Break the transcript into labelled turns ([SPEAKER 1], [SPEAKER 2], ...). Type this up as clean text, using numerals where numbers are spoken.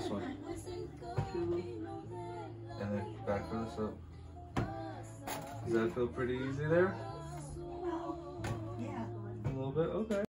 [SPEAKER 1] this one?
[SPEAKER 2] 2.
[SPEAKER 1] And then back for the soap. Does that feel pretty easy there?
[SPEAKER 2] Yeah.
[SPEAKER 1] A little bit? Okay.